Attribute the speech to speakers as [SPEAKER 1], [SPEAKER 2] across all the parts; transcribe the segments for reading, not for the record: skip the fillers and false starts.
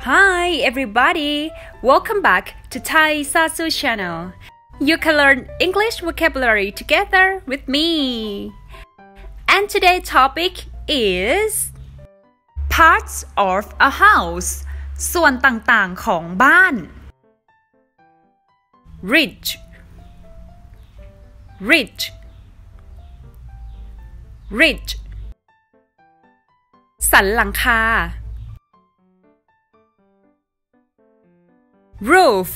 [SPEAKER 1] Hi everybody! Welcome back to Thai Sasu channel. You can learn English vocabulary together with me. And today's topic is parts of a house ส่วนต่างๆของบ้าน Ridge Ridge Ridge สันหลังคา Roof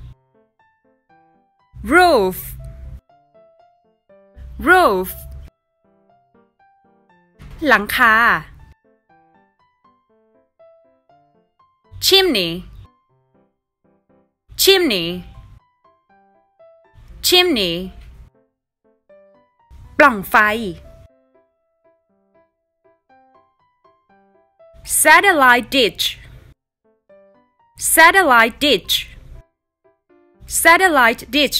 [SPEAKER 1] Roof Roof หลังคา Chimney Chimney Chimney ปล่องไฟ Satellite dish Satellite dish Satellite dish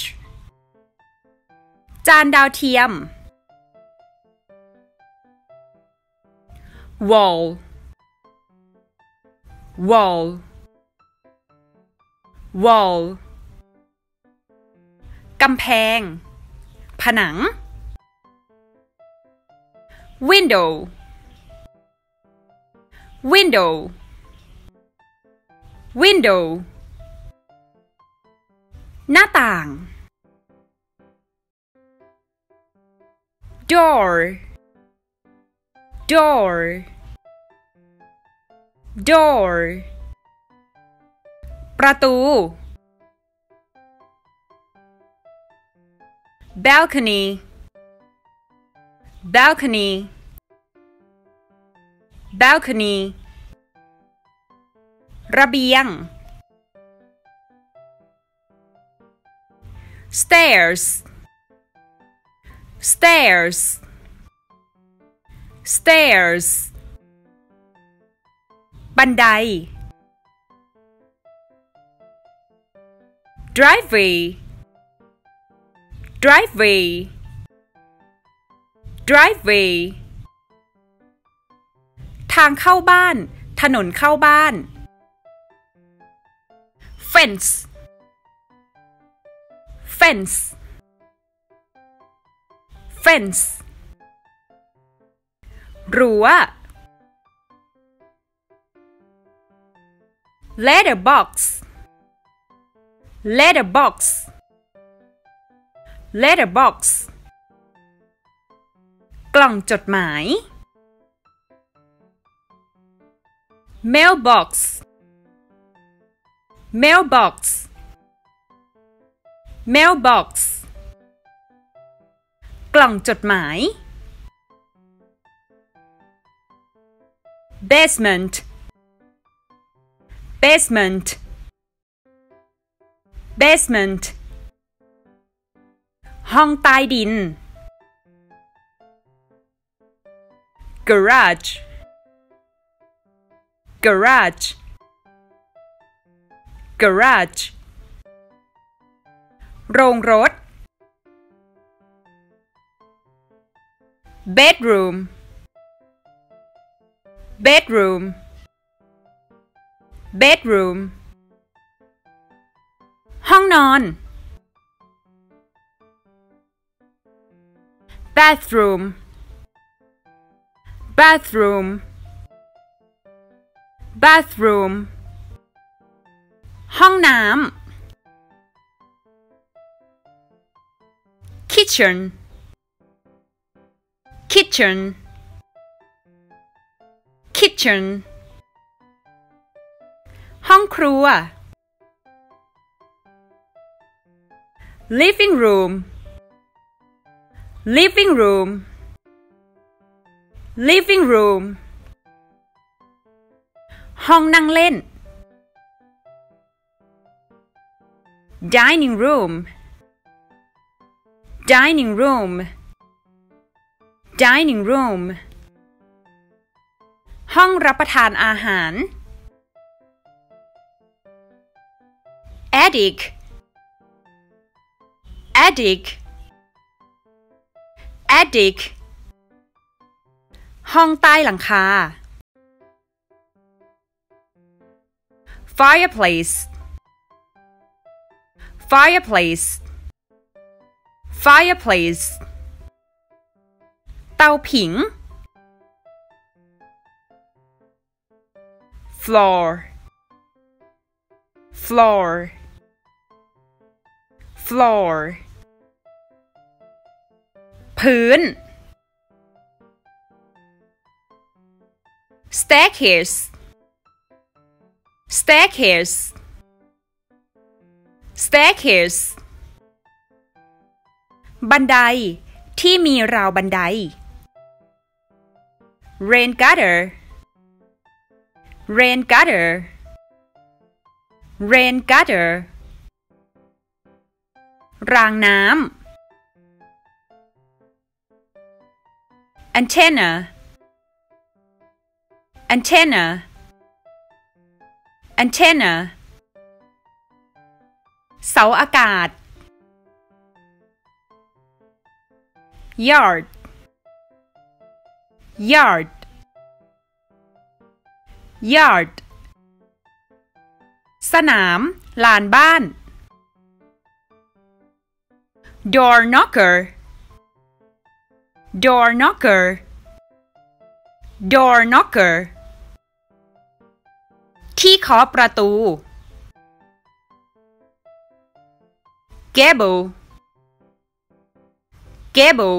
[SPEAKER 1] จานดาวเทียม Wall Wall Wall กำแพง ผนัง Window Window Window หน้าต่าง Door Door Door ประตู Balcony Balcony Balcony ระเบียง Stairs Stairs Stairs บันได Driveway Driveway Driveway ทางเข้าบ้าน ถนนเข้าบ้าน Fence Fence Fence รั้ว Letterbox Letterbox Letterbox กล่องจดหมาย Mailbox Mailbox Mailbox กล่องจดหมาย Basement Basement Basement ห้องใต้ดิน Garage Garage Garage โรงรถ Bedroom Bedroom Bedroom ห้องนอน Bathroom Bathroom Bathroom ห้องน้ำ Kitchen Kitchen Kitchen ห้องครัว Living room Living room Living room ห้องนั่งเล่น Dining room Dining room Dining room ห้องรับประทานอาหาร Attic Attic Attic ห้องใต้หลังคา fireplace fireplace fireplace เตาผิง floor floor floor พื้น staircase staircase staircase บันไดที่มีราวบันได rain gutter rain gutter rain gutter รางน้ำ antenna antenna antenna เสาอากาศ yard yard yard สนามลานบ้าน door knocker door knocker door knocker ที่เคาะประตู gable gable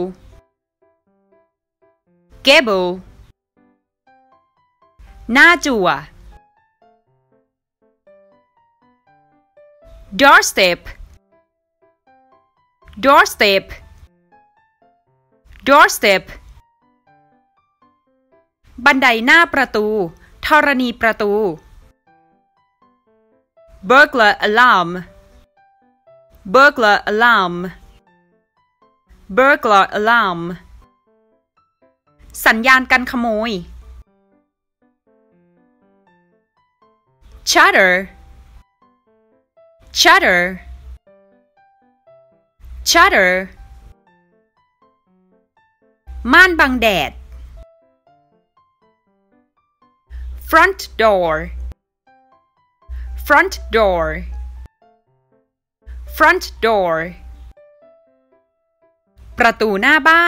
[SPEAKER 1] gable หน้าจั่ว doorstep doorstep doorstep บันไดหน้าประตูธรณีประตู burglar alarm burglar alarm burglar alarm สัญญาณกันขโมย shutter shutter shutter ม่านบังแดด front door front door front door ประตูหน้าบ้าน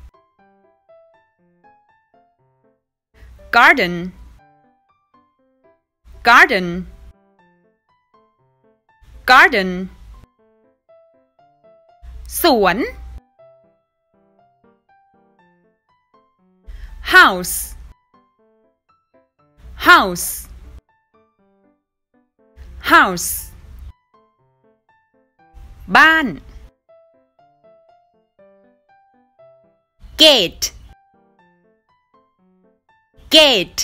[SPEAKER 1] garden garden garden สวน house house house บ้าน gate gate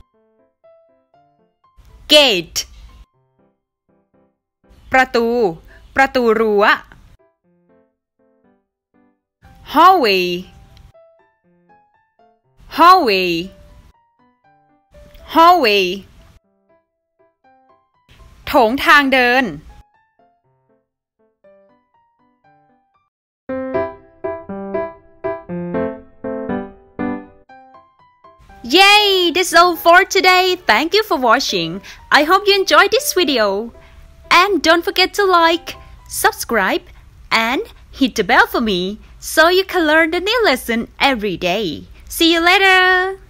[SPEAKER 1] gate ประตูประตูรั้ว hallway hallway hallway โถงทางเดิน Yay! That's all for today. Thank you for watching. I hope you enjoyed this video. And don't forget to like, subscribe, and hit the bell for me so you can learn the new lesson every day. See you later!